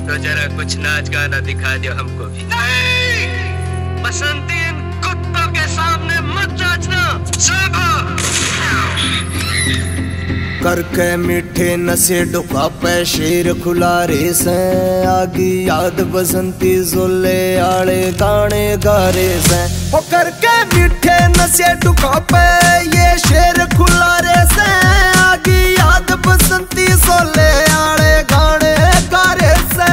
तो जरा कुछ नाच गाना दिखा दो हमको भी। नहीं! बसंती इन कुत्तों के सामने मत नाचना। करके मीठे नशे डुका पे शेर खुला रे से आगी याद बसंती जोले आले गाने गारे से। ओ करके मीठे नशे डुका पे ये शेर खुला रे से आगी याद बसंती जोले आले गाने गारे से।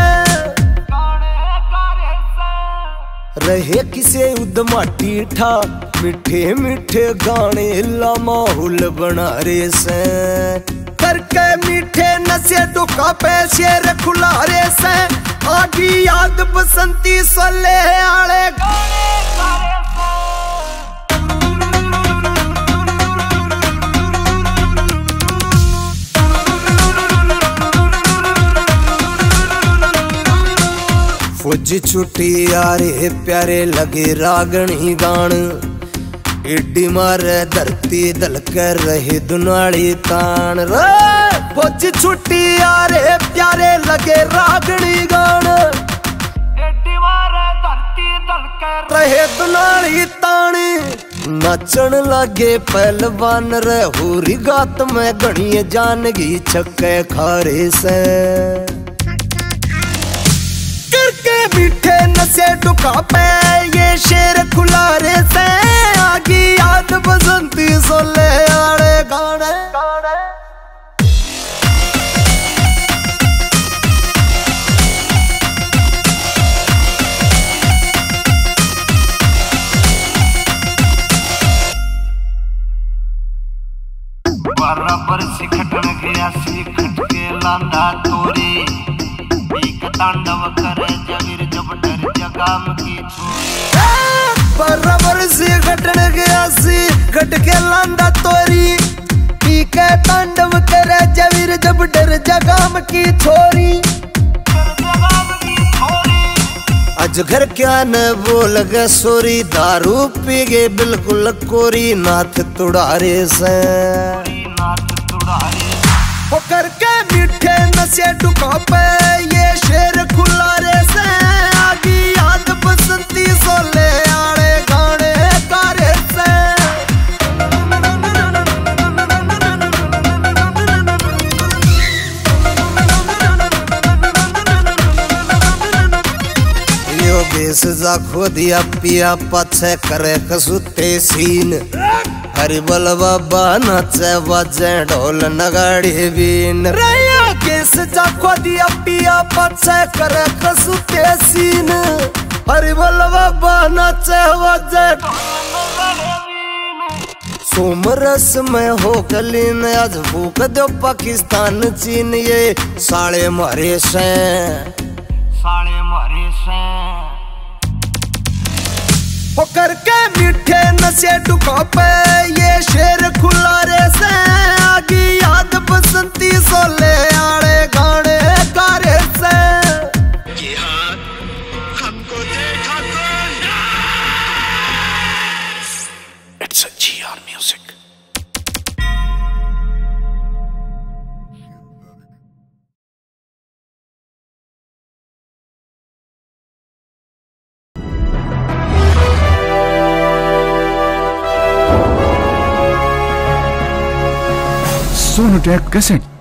रहे किसे उदमाटी ठा मीठे मीठे गाने ला माहौल बना रे से। करके मीठे नशे डुका पे शेर खुला रे से आगी याद बसंती सोले आले गाने गारे फौजी छुट्टी यारे प्यारे लगे रागणी गान एडी मारे धरती दल कर रहे दुनाली तान रे। फौजी छुट्टी यारे प्यारे लगे रागणी गान एडी मारे धरती दल कर रहे दुनाली तान। नाचन लागे पहलवान रे होरी गात में घणी जानगी छक्के खारे से। करके मीठे नशे डुका पे ये शेर खुला रे से आगी याद बसंती सोले आड़े गाने गाने। बराबर से खटन गया सी खटके लांदा तोरी एक तांडव करे जवीर जब डर जगाम की छोरी। बराबर से खटन गया सी खटके लांदा तोरी एक तांडव करे जवीर जब डर जगाम की छोरी। आज घर क्या न बोल गे सोरी दारू पी गे बिल्कुल कोरी नाथ तुड़ारे से। वो करके मीठे नशे डुका पे ये शेर खुला रे से आगी याद बसंती सोले आड़े गाने गारे से। योगेश जा खो दिया पिया पछे करे कसुते सीन हरि बल बाबा नाचे बाजे ढोल नगाड़ी बीन। योगेश जा खो दिया पिया पछे करे कसुते सीन हरि बल बाबा नाचे बाजे सोमरस में हो कलीन आज भूख दो पाकिस्तान चीन ये साले मारे से साले मारे से। हो करके मीठे नशे डुका पे ये शेर खुला रे से आगी याद बसंती सोले आड़े गाने गारे से। ये हाथ हमको देखा कौन? It's a GR music. Sonotech cassette.